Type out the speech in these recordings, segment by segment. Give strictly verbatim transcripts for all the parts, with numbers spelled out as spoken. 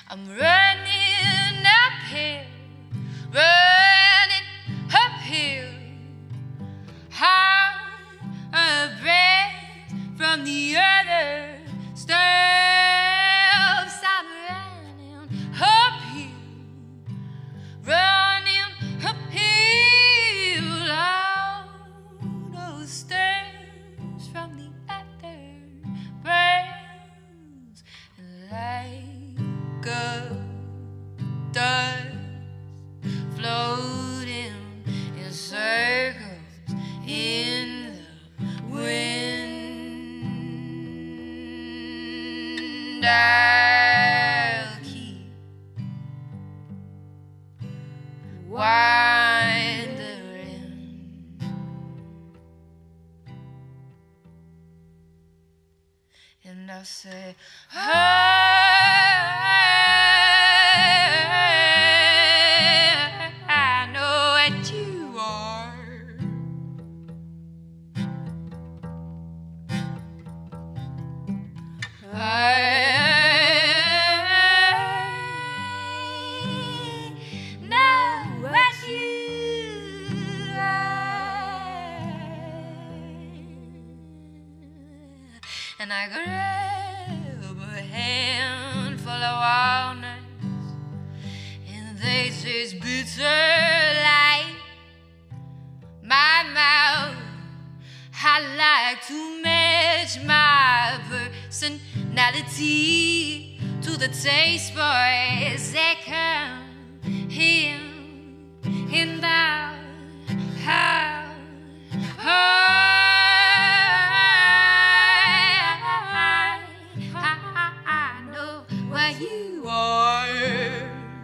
I'm running uphill, running uphill, hard a breath from the other steps. I'm running uphill, running uphill, all those steps from the other breaths, like a dust floating in circles in the wind. I'll keep wandering, and I'll say, I know what you are. I know what you are. And I grab a handful of walnuts, and they taste bitter like my mouth. I like to match my personality to the taste boys that come in and out. How, I know what you are.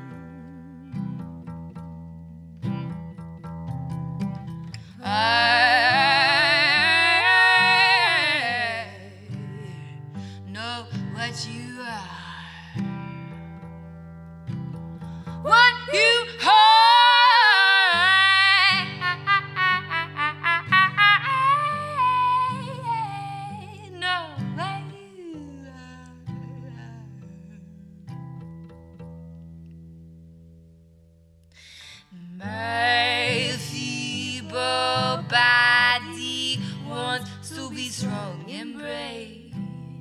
I know what you are. What you are. Know what you are. My feeble body wants to be strong and brave,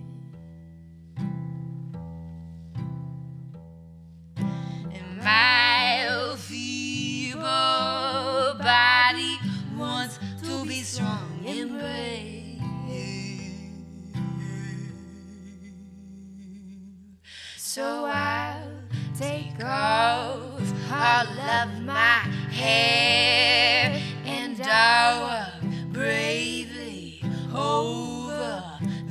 and my feeble body wants to be strong and brave. So I'll take off all of my hair, and I'll walk bravely over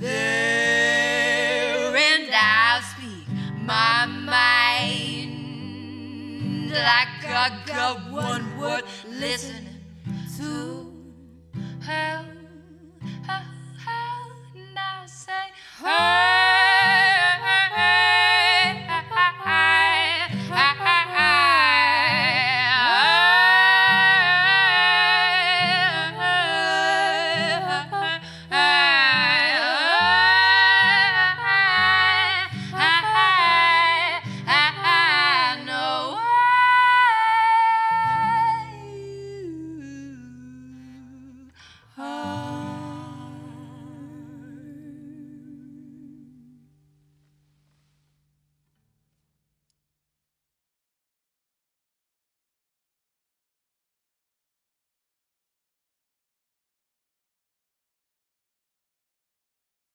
there, and I'll speak my mind like a go